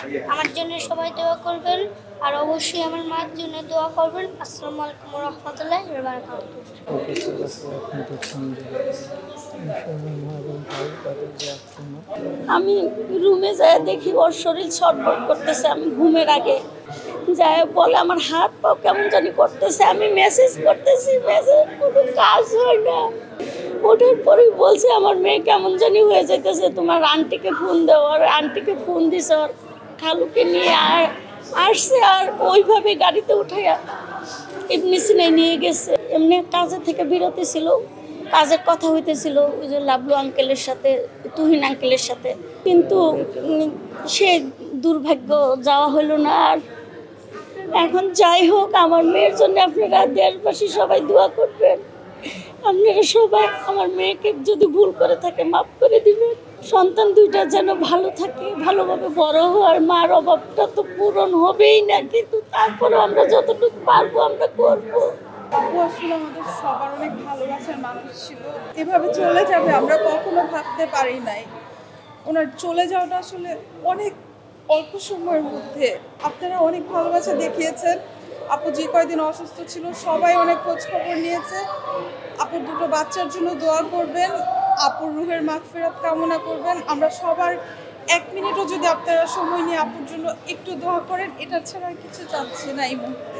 আমার জন্য সবাই দোয়া করবেন, আর অবশ্যই আমার মার জন্য দোয়া করবেন। আসসালামু আলাইকুম ওয়া রাহমাতুল্লাহি ওয়া বারাকাতুহু। ওকে, ঠিক আছে। আপনি দেখছেন যে ইনশাআল্লাহ মা এবং ভাই তাদের যে আত্মনা। আমি রুমে যায় দেখি ওর শরীর ছটফট করতেছে। আমি ঘুমের আগে যায় বলে আমার হাত পা কেমন জানি করতেছে। আমি মেসেজ করতেছি, মেসেজ কোনো কাজ হয় না। ওঠার পরেই বলছে আমার মেয়ে কেমন জানি হয়ে যাইতেছে, তোমার আন্টিকে ফোন দাও। আর আন্টিকে ফোন দিছে, ওর খালুকে নিয়ে আসছে। আর ওইভাবে গাড়িতে উঠাইয়া এমনি সিনাই নিয়ে গেছে। এমনি কাজে থেকে বিরতি ছিল, কাজের কথা হইতেছিল ওই যে লাবলু আঙ্কেলের সাথে, তুহিন আঙ্কেলের সাথে। কিন্তু সে দুর্ভাগ্য যাওয়া হলো না। আর এখন যাই হোক, আমার মেয়ের জন্য আপনারা দেশবাসী সবাই দোয়া করবেন। আপনারা সবাই আমার মেয়েকে যদি ভুল করে থাকে মাফ করে দিবেন। সন্তান দুইটা যেন ভালো থাকে, ভালোভাবে বড় হওয়ার। মার অভাবটা তো পূরণ হবেই না, কিন্তু তারপরে আমরা যতটুকু পারবো আমরা করবো। আপু আসলে আমাদের সবার অনেক ভালোবাসার মানুষ ছিল। এভাবে চলে যাবে আমরা কখনো ভাবতে পারি নাই। ওনার চলে যাওয়াটা আসলে অনেক অল্প সময়ের মধ্যে। আপনারা অনেক ভালোবাসা দেখিয়েছেন। আপু যে কয়দিন অসুস্থ ছিল সবাই অনেক খোঁজ খবর নিয়েছে। আপুর দুটো বাচ্চার জন্য দোয়া করবেন, আপুর রুহের মাগফিরাত কামনা করবেন। আমরা সবার 1 মিনিটও যদি আপনারা সময় নিয়ে আপুর জন্য একটু দোয়া করেন, এটা ছাড়া আর কিছু চাচ্ছি না এই মুহূর্তে।